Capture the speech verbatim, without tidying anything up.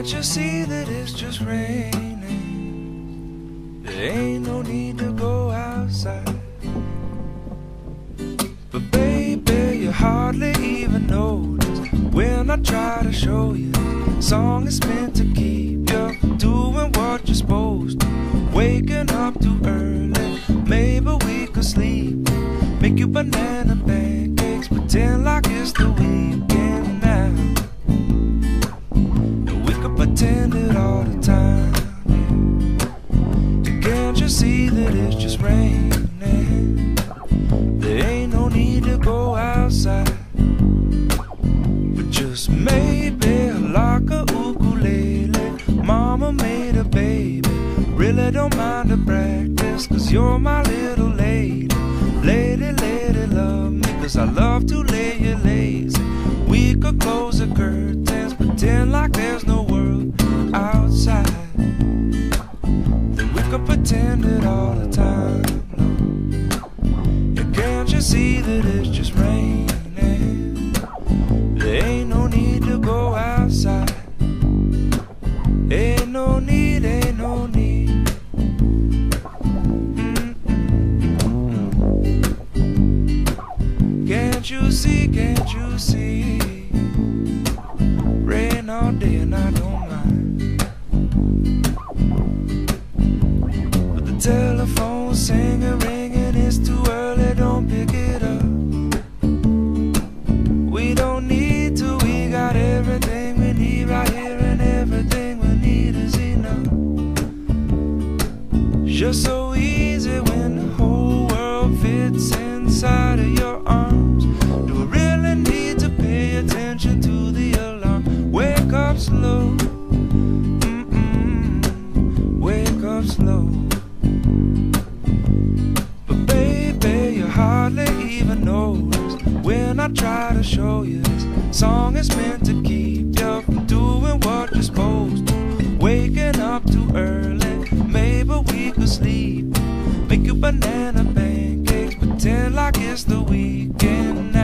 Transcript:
Can't you see that it's just raining? There ain't no need to go outside. But baby, you hardly even notice when I try to show you. Song is meant to keep you from doing what you're supposed to. Waking up too early, maybe we could sleep. Make you banana pancakes, pretend like it's the weekend now. And we could pretend it all the time, yeah. And can't you see that it's just raining? There ain't no need to go outside. But just maybe like a ukulele, mama made a baby. Really don't mind the practice, cause you're my little lady. Lady, lady, love me, cause I love to lay you lazy. We could close the curtains, pretend like there's no world outside. Then we could pretend it all the time, no. And can't you see that it's just raining? There ain't no need to go outside. Ain't no need, ain't no need. Can't you see, can't you see? Rain all day and I don't mind. But the telephone's singing, ringing, it's too early, don't pick it up. We don't need to, we got everything we need right here, and everything we need is enough. It's just so easy when the whole world fits inside of your arms. Do we really need to pay attention to the alarm? Wake up slow, mm-mm, wake up slow. But baby, you hardly even notice when I try to show you. This song is meant to keep you from doing what you're supposed to. Waking up too early, maybe we could sleep. Make you banana pancakes, pretend like it's the weekend.